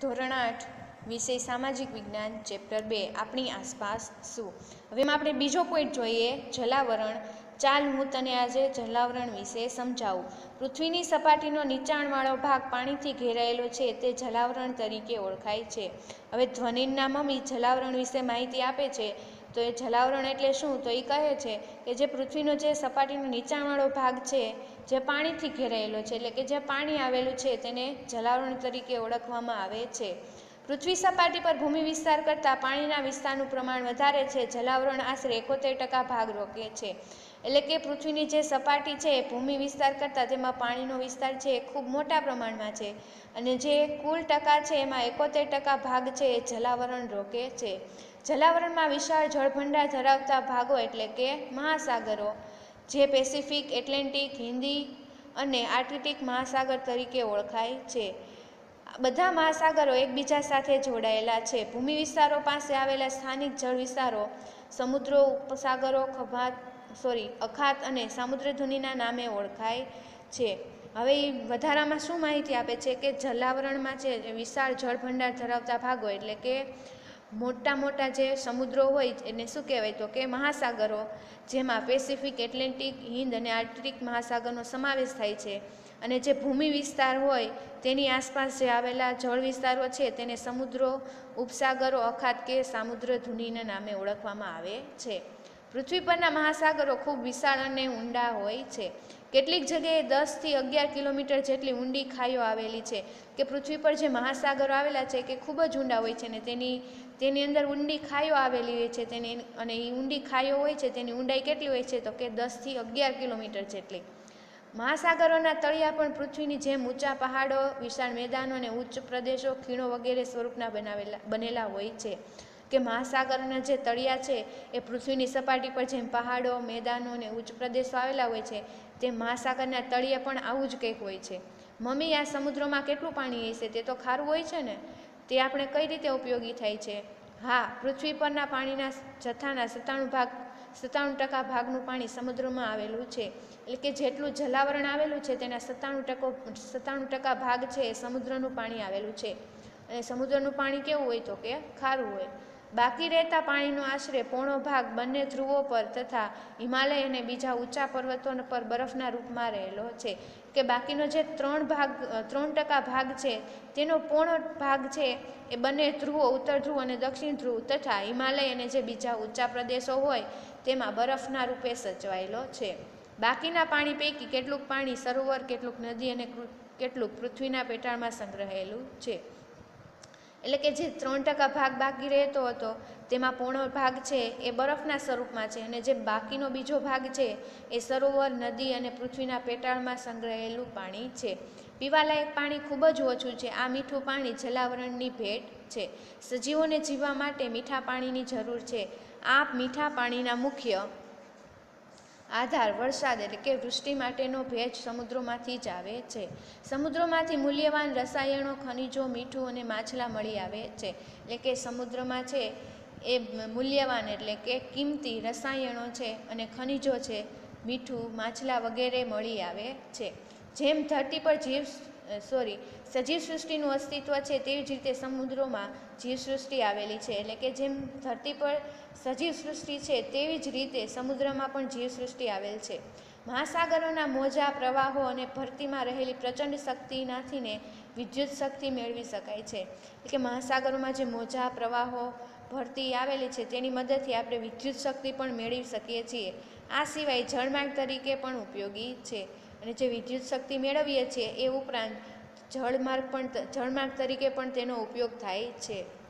ધોરણ 8 વિષય સામાજિક વિજ્ઞાન ચેપ્ટર 2 આપણી આસપાસ શું. હવે આપણે બીજો પોઈન્ટ જોઈએ, જલાવરણ. ચાલ હું તને આજે જલાવરણ વિશે સમજાવું. પૃથ્વીની સપાટીનો નીચાણવાળો ભાગ પાણીથી ઘેરાયેલો છે તે જલાવરણ તરીકે ઓળખાય છે. હવે ધ્વનિના મમ્મી જલાવરણ વિશે માહિતી આપે છે. તો એ જલાવરણ એટલે શું? તો એ કહે છે કે જે પૃથ્વીનો જે સપાટીનો નીચાણવાળો ભાગ છે જે પાણીથી ઘેરાયેલો છે, એટલે કે જે પાણી આવેલું છે તેને જલાવરણ તરીકે ઓળખવામાં આવે છે. પૃથ્વી સપાટી પર ભૂમિ વિસ્તાર કરતાં પાણીના વિસ્તારનું પ્રમાણ વધારે છે. જલાવરણ આશરે 71% ભાગ રોકે છે. એટલે કે પૃથ્વીની જે સપાટી છે એ ભૂમિ વિસ્તાર કરતાં તેમાં પાણીનો વિસ્તાર છે એ ખૂબ મોટા પ્રમાણમાં છે, અને જે કુલ ટકા છે એમાં 71% ભાગ છે એ જલાવરણ રોકે છે. જલાવરણમાં વિશાળ જળભંડાર ધરાવતા ભાગો એટલે કે મહાસાગરો, જે પેસિફિક, એટલાન્ટિક, હિન્દી અને આર્કટિક મહાસાગર તરીકે ઓળખાય છે. બધા મહાસાગરો એકબીજા સાથે જોડાયેલા છે. ભૂમિ વિસ્તારો પાસે આવેલા સ્થાનિક જળ વિસ્તારો સમુદ્રો, ઉપસાગરો, અખાત અને સામુદ્રધુનીના નામે ઓળખાય છે. હવે વધારામાં શું માહિતી આપે છે કે જલાવરણમાં છે વિશાળ જળભંડાર ધરાવતા ભાગો એટલે કે મોટા મોટા જે સમુદ્રો હોય એને શું કહેવાય? તો કે મહાસાગરો, જેમાં પેસિફિક, એટલાન્ટિક, હિન્દ અને આર્કટિક મહાસાગરનો સમાવેશ થાય છે. અને જે ભૂમિ વિસ્તાર હોય તેની આસપાસ જે આવેલા જળ વિસ્તારો છે તેને સમુદ્રો, ઉપસાગરો, અખાત કે સામુદ્રધુનીના નામે ઓળખવામાં આવે છે. પૃથ્વી પરના મહાસાગરો ખૂબ વિશાળ અને ઊંડા હોય છે. કેટલીક જગ્યાએ 10 થી 11 કિલોમીટર જેટલી ઊંડી ખાઈઓ આવેલી છે. કે પૃથ્વી પર જે મહાસાગરો આવેલા છે કે ખૂબ જ ઊંડા હોય છે અને તેની અંદર ઊંડી ખાઈઓ આવેલી હોય છે. અને એ ઊંડી ખાઈઓ હોય છે તેની ઊંડાઈ કેટલી હોય છે? તો કે 10 થી 11 કિલોમીટર જેટલી. મહાસાગરોના તળિયા પણ પૃથ્વીની જેમ ઊંચા પહાડો, વિશાળ મેદાનો અને ઉચ્ચ પ્રદેશો, ખીણો વગેરે સ્વરૂપના બનેલા હોય છે. કે મહાસાગરોના જે તળિયા છે એ પૃથ્વીની સપાટી પર જેમ પહાડો, મેદાનો અને ઉચ્ચ પ્રદેશો આવેલા હોય છે તેમ મહાસાગરના તળિયા પણ આવું જ કંઈક હોય છે. મમ્મી, આ સમુદ્રમાં કેટલું પાણી હશે? તે તો ખારું હોય છે ને? તે આપણે કઈ રીતે ઉપયોગી થાય છે? હા, પૃથ્વી પરના પાણીના જથ્થાના 97% ભાગનું પાણી સમુદ્રમાં આવેલું છે. એટલે કે જેટલું જલાવરણ આવેલું છે તેના 97% ભાગ છે એ સમુદ્રનું પાણી આવેલું છે. અને સમુદ્રનું પાણી કેવું હોય? તો કે ખારું હોય. બાકી રહેતા પાણીનો આશરે પોણો ભાગ બંને ધ્રુવો પર તથા હિમાલય અને બીજા ઊંચા પર્વતો પર બરફના રૂપમાં રહેલો છે. કે બાકીનો જે 3% ભાગ છે તેનો પોણો ભાગ છે એ બંને ધ્રુવો, ઉત્તર ધ્રુવ અને દક્ષિણ ધ્રુવ તથા હિમાલય અને જે બીજા ઊંચા પ્રદેશો હોય તેમાં બરફના રૂપે સચવાયેલો છે. બાકીના પાણી પૈકી કેટલુંક પાણી સરોવર, કેટલુંક નદી અને કેટલુંક પૃથ્વીના પેટાળમાં સંગ્રહાયેલું છે. એટલે કે જે 3% ભાગ બાકી રહેતો હતો તેમાં પોણો ભાગ છે એ બરફના સ્વરૂપમાં છે, અને જે બાકીનો બીજો ભાગ છે એ સરોવર, નદી અને પૃથ્વીના પેટાળમાં સંગ્રહાયેલું પાણી છે. પીવાલાયક પાણી ખૂબ જ ઓછું છે. આ મીઠું પાણી જલાવરણની ભેટ છે. સજીવોને જીવવા માટે મીઠા પાણીની જરૂર છે. આ મીઠા પાણીના મુખ્ય આધાર વરસાદ એટલે કે વૃષ્ટિ માટેનો ભેજ સમુદ્રોમાંથી જ આવે છે. સમુદ્રોમાંથી મૂલ્યવાન રસાયણો, ખનિજો, મીઠું અને માછલા મળી આવે છે. એટલે કે સમુદ્રમાં છે એ મૂલ્યવાન એટલે કે કિંમતી રસાયણો છે અને ખનિજો છે, મીઠું, માછલા વગેરે મળી આવે છે. જેમ ધરતી પર સજીવ સૃષ્ટિનું અસ્તિત્વ છે તેવી જ રીતે સમુદ્રોમાં જીવસૃષ્ટિ આવેલી છે. એટલે કે જેમ ધરતી પર સજીવ સૃષ્ટિ છે તેવી જ રીતે સમુદ્રમાં પણ જીવસૃષ્ટિ આવેલ છે. મહાસાગરોના મોજા, પ્રવાહો અને ભરતીમાં રહેલી પ્રચંડ શક્તિનાથીને વિદ્યુત શક્તિ મેળવી શકાય છે. એટલે કે મહાસાગરોમાં જે મોજા, પ્રવાહો, ભરતી આવેલી છે તેની મદદથી આપણે વિદ્યુત શક્તિ પણ મેળવી શકીએ છીએ. આ સિવાય જળમાર્ગ તરીકે પણ ઉપયોગી છે. અને જે વિદ્યુત શક્તિ મેળવીએ છીએ એ ઉપરાંત જળમાર્ગ તરીકે પણ તેનો ઉપયોગ થાય છે.